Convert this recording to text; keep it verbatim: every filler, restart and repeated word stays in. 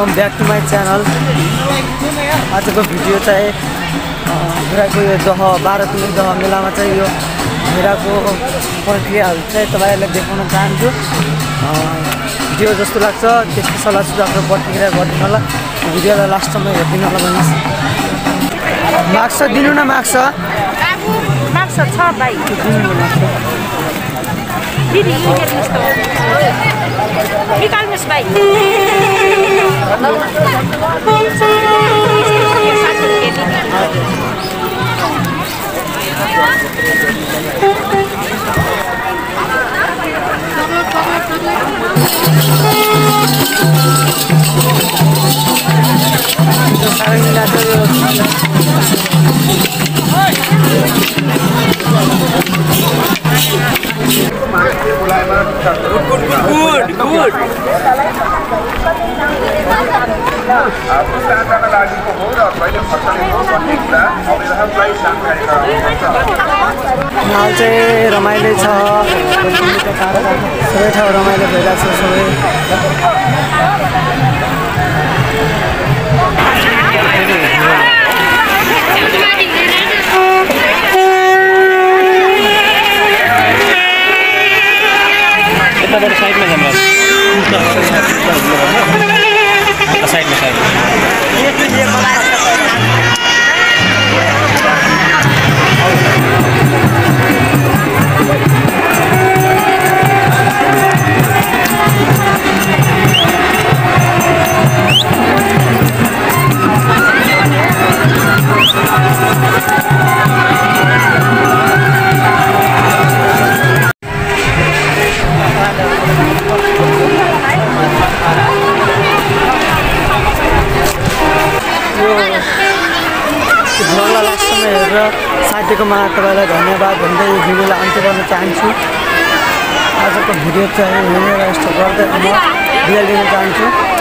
Welcome back to my channel. आजको video चाहिँ भेडाको यो दह बाह्र कुनै दह मेलामा चाहिँ यो भेडाको प्रक्रियाहरू चाहिँ तपाईँहरूलाई देखाउन चाहन्छु। भिडियो जस्तो लाग्छ त्यसको सल्लाह सुझावको प्रतिक्रिया गरिदिनु होला। भिडियोलाई लास्टसम्म हेरिदिनु होला भन्नुहोस्। माग्छ दिनु न माग्छ माग्छ छ भाइ दिदी हेर्नुहोस् त निकाल्नुहोस् भाइ माल चाहिँ रमाइलो छ, सबै ठाउँ रमाइलो भइरहेको छ। सबै यताबाट साइडमा जानु साइडमा साइड भ्लगलाई लास्टसम्म हेरेर साथीकोमा तपाईँलाई धन्यवाद भन्दै यो भिडियोलाई अन्त्य गर्न चाहन्छु। आजको भिडियो चाहिँ हेरेर यस्तो गर्दै म बिदा लिन चाहन्छु।